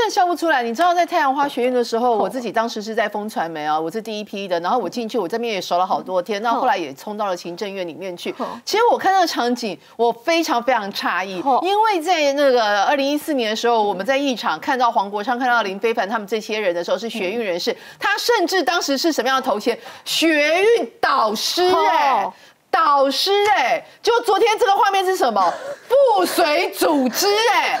的笑不出来。你知道在太阳花学院的时候，我自己当时是在风传媒啊，我是第一批的，然后我进去，我这边也守了好多天，那后来也冲到了行政院里面去。其实我看到场景，我非常非常诧异，因为在那个2014年的时候，我们在议场看到黄国昌、看到林非凡他们这些人的时候，是学运人士，他甚至当时是什么样的头衔？学运导师导师就昨天这个画面是什么？附随组织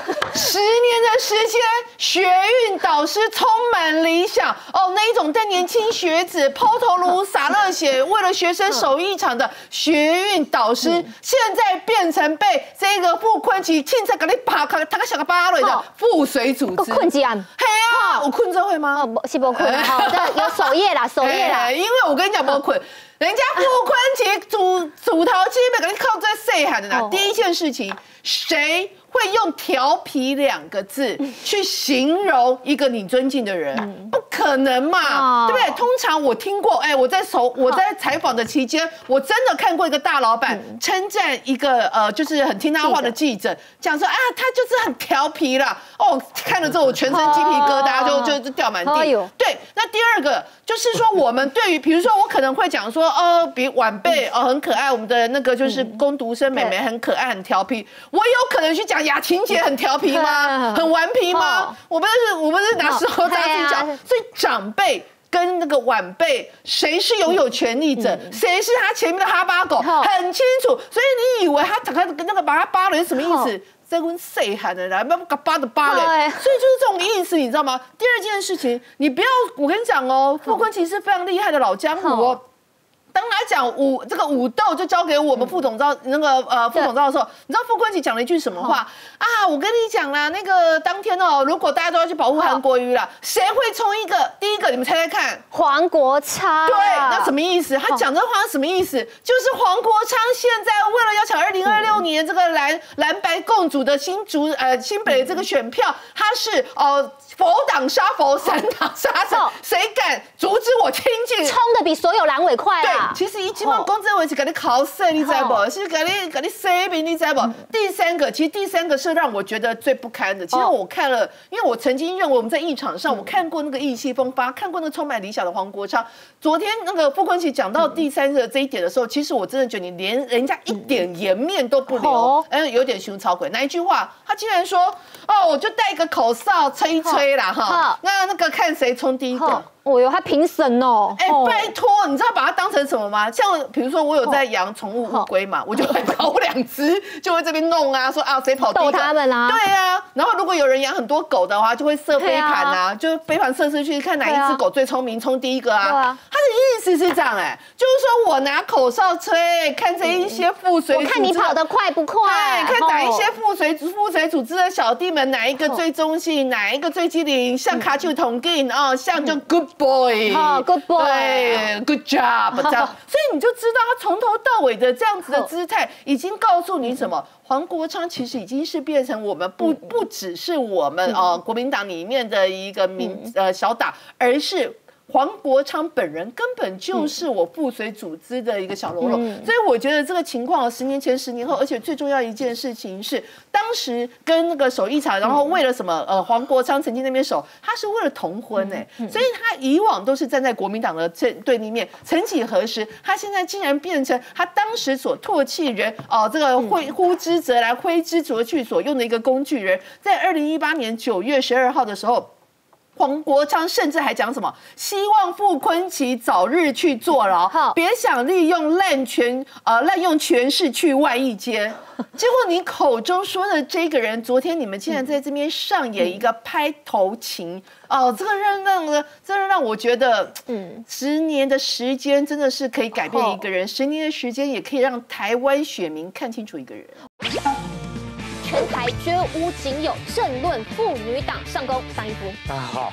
10年的时间，学运导师充满理想哦，那一种对年轻学子抛头颅洒热血，为了学生守一场的学运导师，现在变成被这个傅昆萁凊彩给你打个小个巴雷的附随组织。 困几案？ 嘿啊，我困这会吗？ 是不困，好，有首页啦，首页啦。 因为我跟你讲，不困。人家傅昆萁主头基本给你靠在细喊的呢。第一件事情，谁会用调皮2个字去形容一个你尊敬的人？不可能嘛，对不对？通常我听过，我在采访的期间，我真的看过一个大老板称赞一个就是很听他话的记者，讲说啊，他就是很调皮啦。哦，看了之后我全身鸡皮疙瘩就掉满地。对，那第二个就是说，我们对于比如说我可能会讲说，比晚辈很可爱，我们的那个就是工读生妹妹很可爱很调皮，我有可能去讲雅琴姐很调皮吗？很顽皮吗？我们是拿石头砸自己脚，所以长辈跟那个晚辈，谁是拥有权利者，谁是他前面的哈巴狗，很清楚。所以你以为他那个把他扒了是什么意思？在问谁喊的啦，不要扒的扒了，所以就是这种意思，你知道吗？第二件事情，你不要，我跟你讲哦，傅昆萁是非常厉害的老江湖哦。当他讲这个武斗就交给我们副总召的时候，你知道傅昆萁讲了一句什么话啊？我跟你讲啦，那个当天哦，如果大家都要去保护韩国瑜啦，谁会冲第一个？你们猜猜看， 黄国昌。 对，那什么意思？他讲这话是什么意思？就是黄国昌现在为了要抢2026年这个蓝白共主的新北的这个选票，他是佛挡杀佛，神挡杀神，谁敢阻止我亲近？ 冲的比所有蓝委快啊！ 其实一基本公正为是给你考试，你知道不？是给你塞饼，你知道不？第三个是让我觉得最不堪的。其实我看了，因为我曾经认为我们在议场上，我看过那个意气风发，看过那个充满理想的黄国昌。昨天那个傅昆萁讲到第三个这一点的时候，其实我真的觉得你连人家一点颜面都不留，有点熊草鬼。哪一句话？他竟然说我就带一个口哨吹一吹啦哈，那个看谁冲第一个。 哦哟，他评审哦！ 拜托，你知道把它当成什么吗？像比如说我有在养宠物乌龟嘛，我就会跑2只，就会这边弄啊，说谁跑第一个， 逗他们啊。 对啊，然后如果有人养很多狗的话，就会设飞盘啊，就飞盘射出去，看哪一只狗最聪明，冲第一个啊。他的意思是这样就是说我拿口哨吹，看这一些附随， 我看你跑得快不快， 看哪一些附随组织的小弟们，哪一个最中性，哪一个最机灵，像卡丘同劲像就 good boy，good boy， 对 ，good job， 这样，所以你就知道他从头到尾的这样子的姿态，已经告诉你什么？黄国昌其实已经是变成我们不只是我们国民党里面的一个小党，而是。黄国昌本人根本就是我附随组织的一个小喽啰，所以我觉得这个情况10年前、10年后，而且最重要一件事情是，当时跟那个守一场，然后为了什么？黄国昌曾经那边守，他是为了同婚所以他以往都是站在国民党的对立面。曾几何时，他现在竟然变成他当时所唾弃人这个呼之则来，挥之则去所用的一个工具人。在2018年9月12号的时候。黄国昌甚至还讲什么？希望傅昆萁早日去坐牢，别想利用滥用权势去外役间。结果你口中说的这个人，昨天你们竟然在这边上演一个拍头情这个真的让我觉得，10年的时间真的是可以改变一个人，10年的时间也可以让台湾选民看清楚一个人。 全台绝无仅有政论妇女党上攻上一夫。 大家好。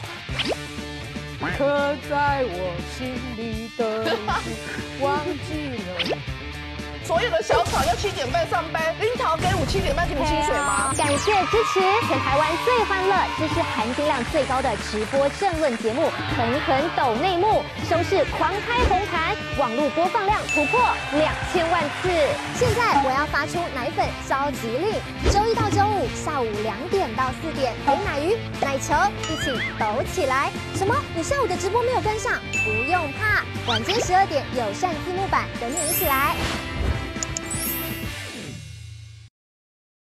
刻在我心里的，忘记了。 所有的小草要7点半上班，樱桃给我7点半给你薪水吗？ 感谢支持全台湾最欢乐、知识含金量最高的直播政论节目，狠狠抖内幕，收视狂开红盘，网络播放量突破2000万次。 现在我要发出奶粉召集令，周1到周5下午2点到4点，陪奶鱼、奶球一起抖起来。什么？你下午的直播没有跟上？不用怕，晚间12点友善字幕版等你一起来。